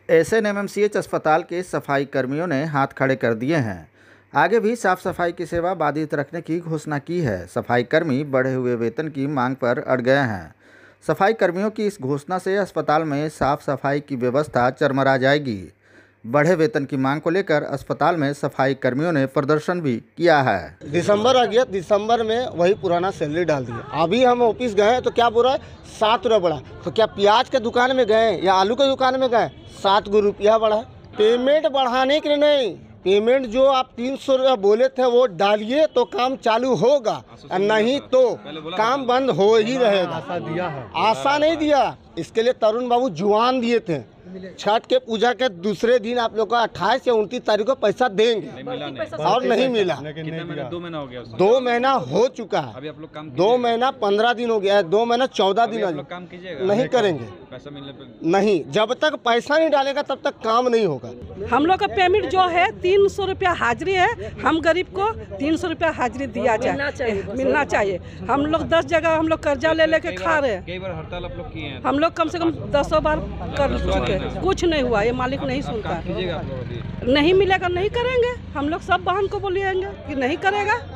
SNMMCH अस्पताल के सफाई कर्मियों ने हाथ खड़े कर दिए हैं। आगे भी साफ सफाई की सेवा बाधित रखने की घोषणा की है। सफाई कर्मी बढ़े हुए वेतन की मांग पर अड़ गए हैं। सफाई कर्मियों की इस घोषणा से अस्पताल में साफ सफाई की व्यवस्था चरमरा जाएगी। बढ़े वेतन की मांग को लेकर अस्पताल में सफाई कर्मियों ने प्रदर्शन भी किया है। दिसंबर आ गया, दिसंबर में वही पुराना सैलरी डाल दिया। अभी हम ऑफिस गए तो क्या बोल रहा है 7 रुपये बढ़ा। तो क्या प्याज के दुकान में गए या आलू के दुकान में गए 7 रुपया बढ़ा। पेमेंट बढ़ाने के लिए नहीं, पेमेंट जो आप 300 रुपया बोले थे वो डालिए तो काम चालू होगा, नहीं तो काम बंद हो ही रहेगा। आशा नहीं दिया। इसके लिए तरुण बाबू जुआन दिए थे। छठ के पूजा के दूसरे दिन आप लोग को 28 या 29 तारीख को पैसा देंगे और नहीं मिला। 2 महीना हो गया। 2 महीना हो चुका है। अभी आप लोग काम 2 महीना 15 दिन हो गया है। 2 महीना 14 दिन हो काम कीजिएगा। नहीं करेंगे, पैसा मिलने पे नहीं। जब तक पैसा नहीं डालेगा तब तक काम नहीं होगा। हम लोग का पेमेंट जो है 300 रुपया हाजिरी है। हम गरीब को 300 रुपया हाजिरी दिया जाए, मिलना चाहिए। हम लोग 10 जगह हम लोग कर्जा ले लेके खा रहे हैं। कई बार हड़ताल आप लोग किए हैं। हम लोग कम से कम 10 बार कर चुके, कुछ नहीं हुआ। ये मालिक नहीं सुनता। कीजिएगा आप लोग अभी। नहीं मिलेगा नहीं करेंगे। हम लोग सब बहन को बोलिएंगे कि नहीं करेगा।